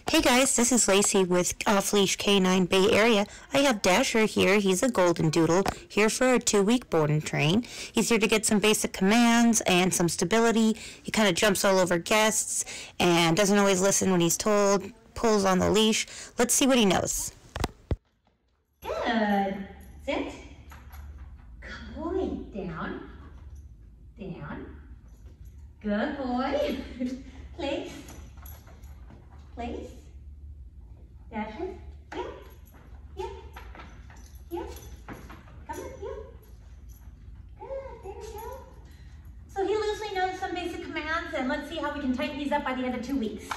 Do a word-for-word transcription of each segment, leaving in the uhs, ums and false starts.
Hey guys, this is Lacey with Off Leash K nine Bay Area. I have Dasher here. He's a golden doodle here for a two-week board and train. He's here to get some basic commands and some stability. He kind of jumps all over guests and doesn't always listen when he's told, pulls on the leash. Let's see what he knows. Good. Sit. Good boy. Down. Down. Good boy. Place. Place. Dasher. Yep. Yep. Yep. Come on. Yep. Good. There we go. So he loosely knows some basic commands, and let's see how we can tighten these up by the end of two weeks.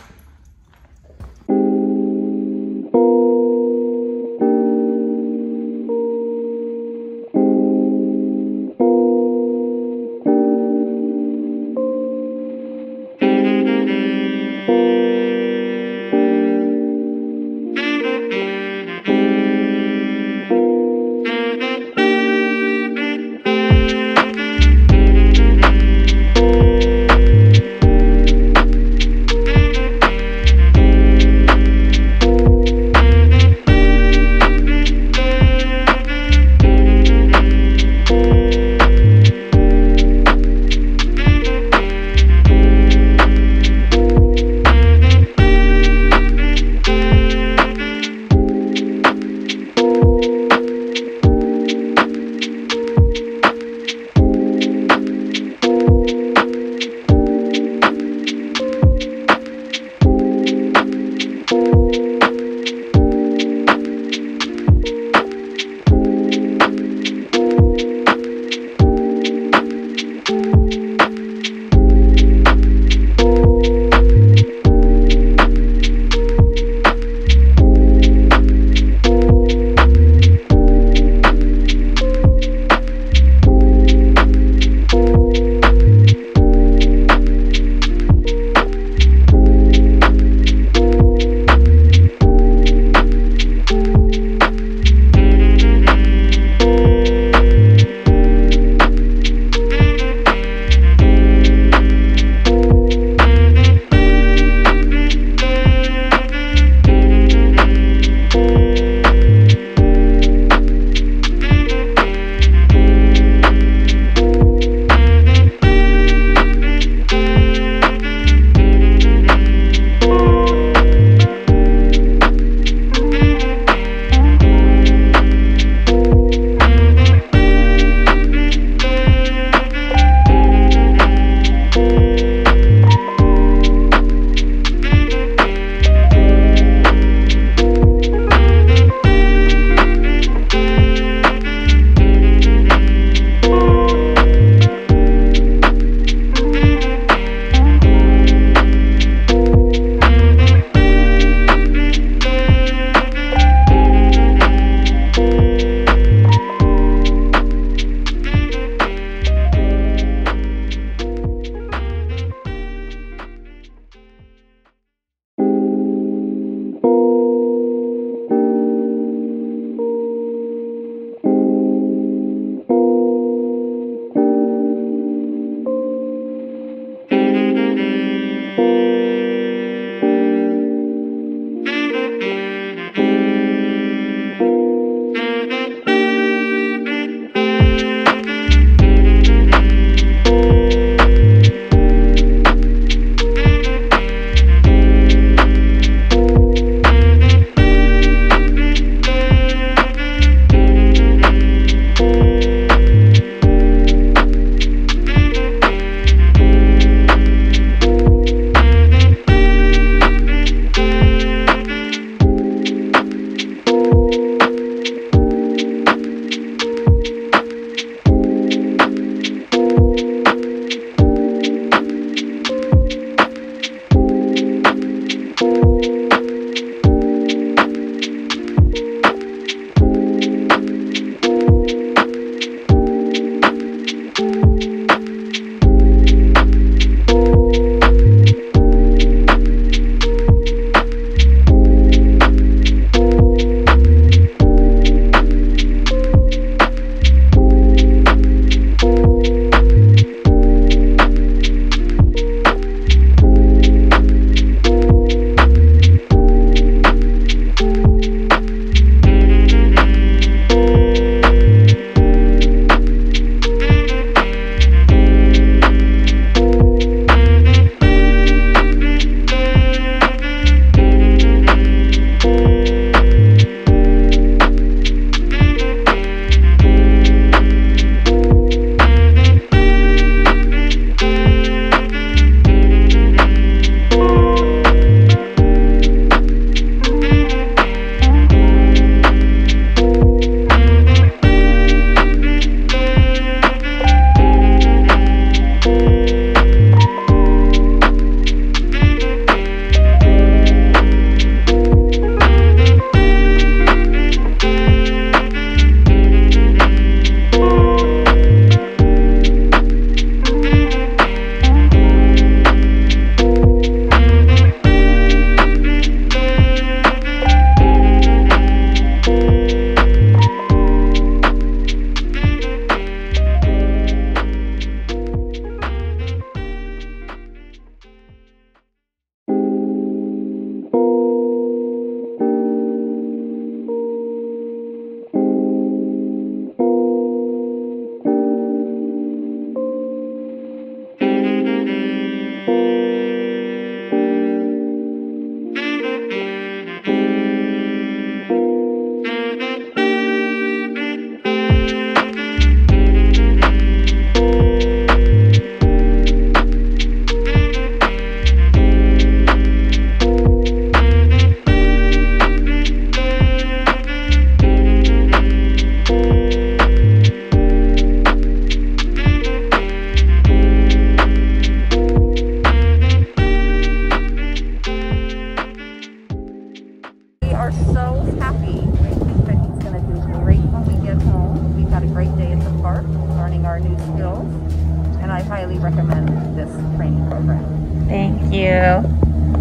had a great day at the park, learning our new skills, and I highly recommend this training program. Thank you.